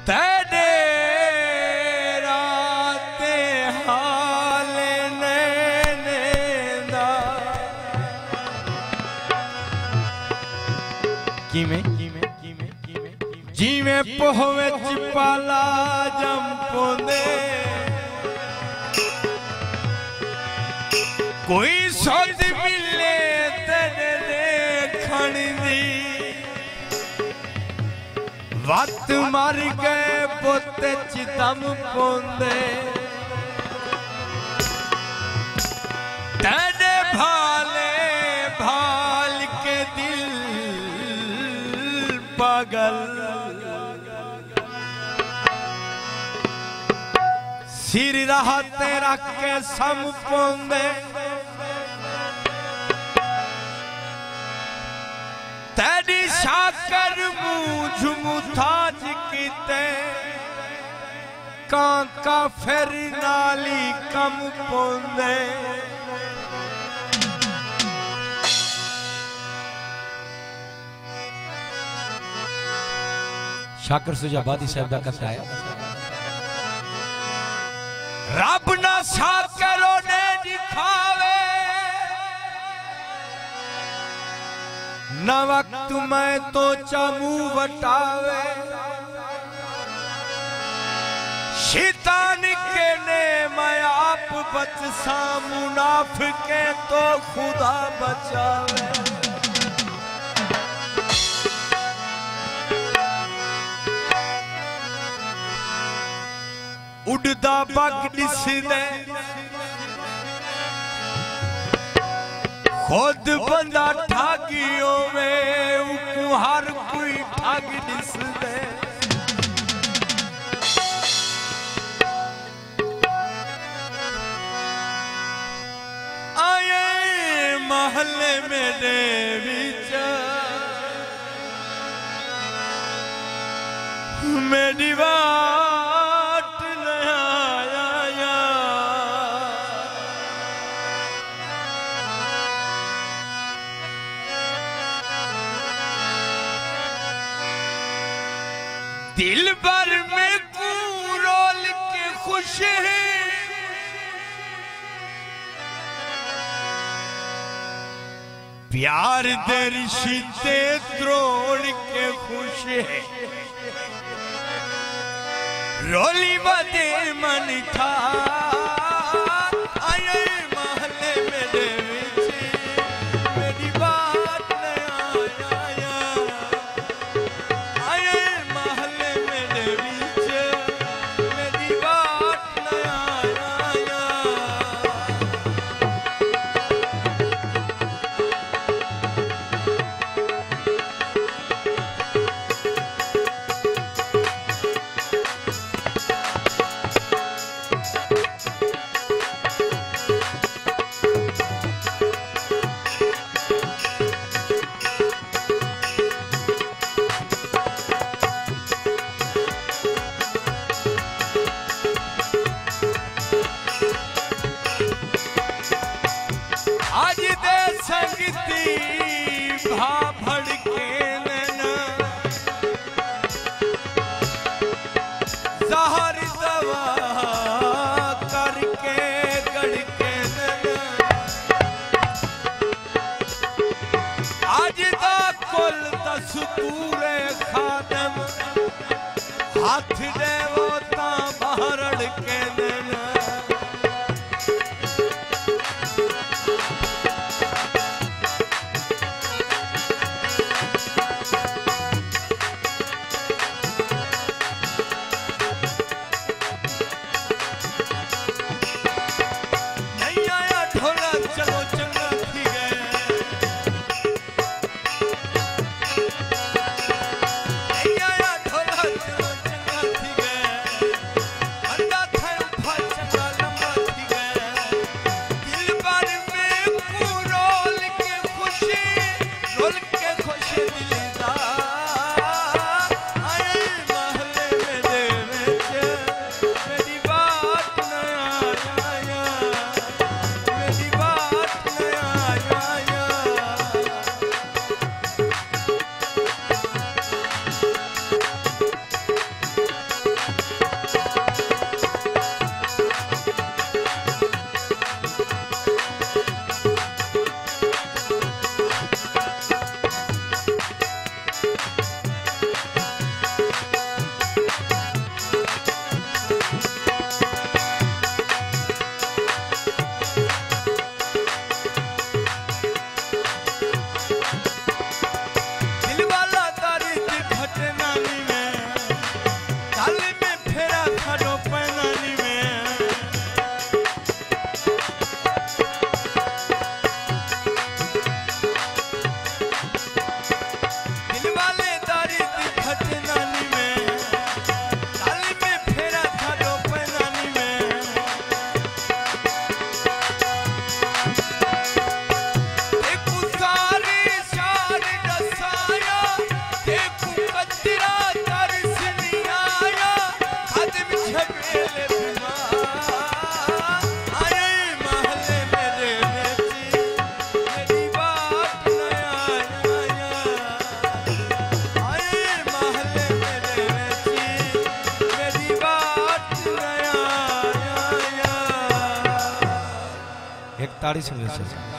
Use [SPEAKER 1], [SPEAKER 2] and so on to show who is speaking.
[SPEAKER 1] तेरे राते हाल नैनेदा किमें जिमें पोहवे चिपाला जम पोंदे कोई सोच मिले तेरे देखण दी वत मर गए पोते चितम पोंदे तेरे भाले भाल के दिल पागल सिर रहते रख के सम पोंदे तेरी शाकर मुझ मुथाज किते कांका फिर नाली कम पोंदे
[SPEAKER 2] शाकर सुजाबादी साहब का कथा है।
[SPEAKER 1] रब ना शाकरों ने दिखावे न वक्त मैं तो चामू वटावे शैतान के ने मैं आप बचसा मुनाफिके तो खुदा बचावे उड़दा बग दिसदे खुद बंदा ठागियों में हर कोई ठग दिसदे आए महल्ले मेरे विच मेरी वाट न आया दिल भर में रोल के खुश है प्यार दे रिश्ते त्रोड़ के खुश है रोली बदे मन था आए महल्ले मेरे विच मेरी बात न आया आए महल्ले मेरे विच मेरी बात न आया आज दे संगती भा भड़के नैना जहर दवा करके गड़के नैना आज दा कुल दस्तूरे खादम हाथ देवो ता बहरड़ के नैना चलो चंगा थी गए आया ढोला चलो चंगा थी गए अंदा था
[SPEAKER 2] ताड़ी संग रचे